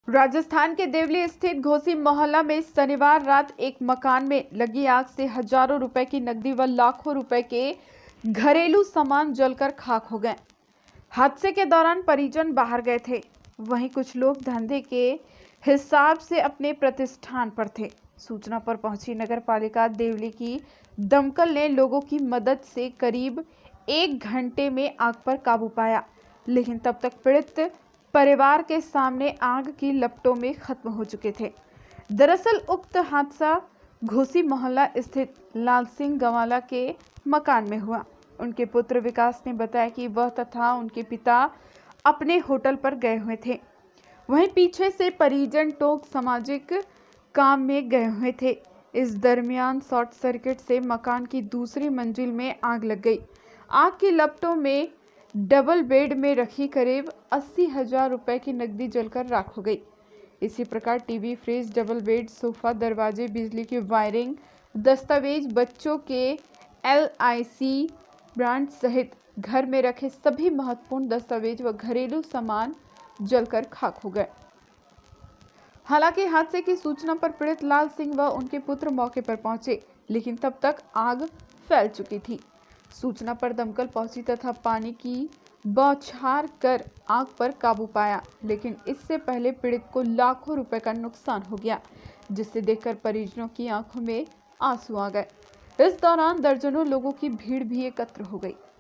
राजस्थान के देवली स्थित घोसी मोहल्ला में शनिवार रात एक मकान में लगी आग से हजारों रुपए की नकदी व लाखों रुपए के घरेलू सामान जलकर खाक हो गए। हादसे के दौरान परिजन बाहर गए थे, वहीं कुछ लोग धंधे के हिसाब से अपने प्रतिष्ठान पर थे। सूचना पर पहुंची नगर पालिका देवली की दमकल ने लोगों की मदद से करीब 1 घंटे में आग पर काबू पाया, लेकिन तब तक पीड़ित परिवार के सामने आग की लपटों में खत्म हो चुके थे। दरअसल उक्त हादसा घोसी मोहल्ला स्थित लाल सिंह गवाला के मकान में हुआ। उनके पुत्र विकास ने बताया कि वह तथा उनके पिता अपने होटल पर गए हुए थे, वहीं पीछे से परिजन टोक सामाजिक काम में गए हुए थे। इस दरमियान शॉर्ट सर्किट से मकान की दूसरी मंजिल में आग लग गई। आग की लपटों में डबल बेड में रखी करीब 80,000 रुपए की नकदी जलकर राख हो गई। इसी प्रकार TV, fridge, double bed, sofa, दरवाजे, बिजली की वायरिंग, दस्तावेज, बच्चों के LIC ब्रांड सहित घर में रखे सभी महत्वपूर्ण दस्तावेज व घरेलू सामान जलकर खाक हो गए। हालांकि हादसे की सूचना पर पीड़ित लाल सिंह व उनके पुत्र मौके पर पहुंचे, लेकिन तब तक आग फैल चुकी थी। सूचना पर दमकल पहुंची तथा पानी की बौछार कर आग पर काबू पाया, लेकिन इससे पहले पीड़ित को लाखों रुपए का नुकसान हो गया, जिसे देखकर परिजनों की आंखों में आंसू आ गए। इस दौरान दर्जनों लोगों की भीड़ भी एकत्र हो गई।